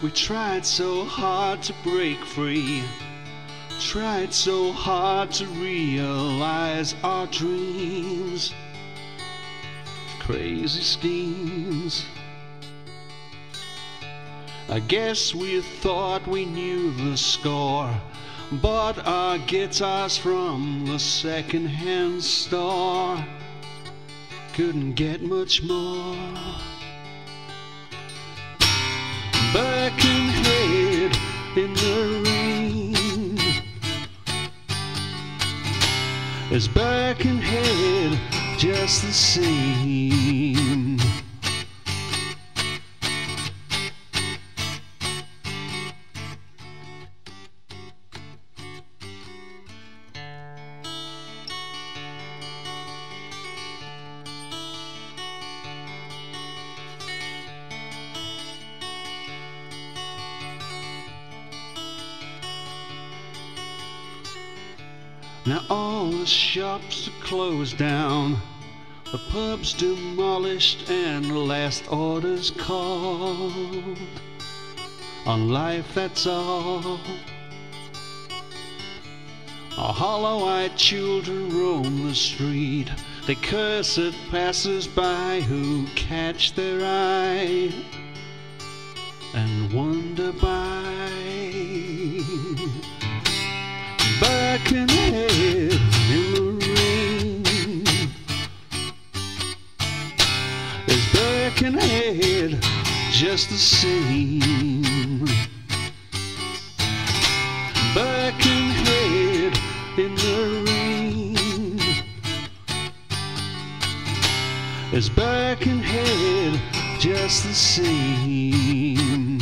We tried so hard to break free, tried so hard to realize our dreams, crazy schemes. I guess we thought we knew the score, bought our guitars from the second-hand store, couldn't get much more. Birkenhead in the rain, is Birkenhead just the same? Now all the shops are closed down, the pub's demolished, and the last order's called. On life, that's all. Our hollow-eyed children roam the street. They curse at passers-by who catch their eye and wonder by. Birkenhead in the rain, is Birkenhead just the same? Birkenhead in the rain, is Birkenhead just the same?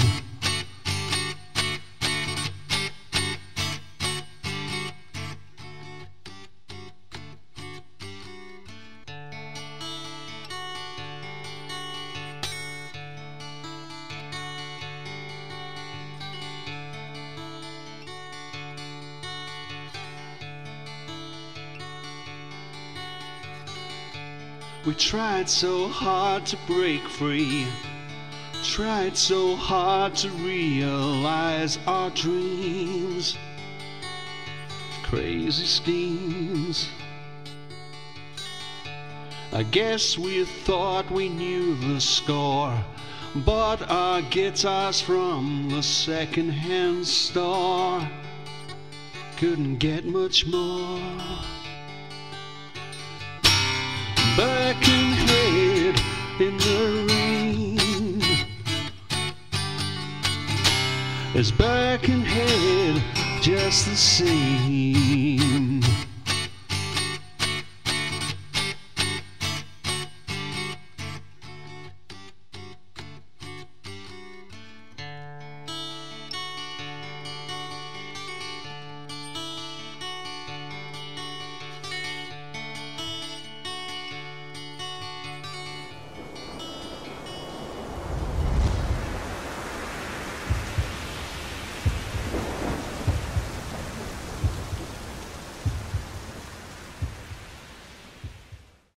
We tried so hard to break free, tried so hard to realize our dreams, crazy schemes. I guess we thought we knew the score, bought our guitars from the second-hand store, couldn't get much more. Birkenhead in the rain, is Birkenhead just the same?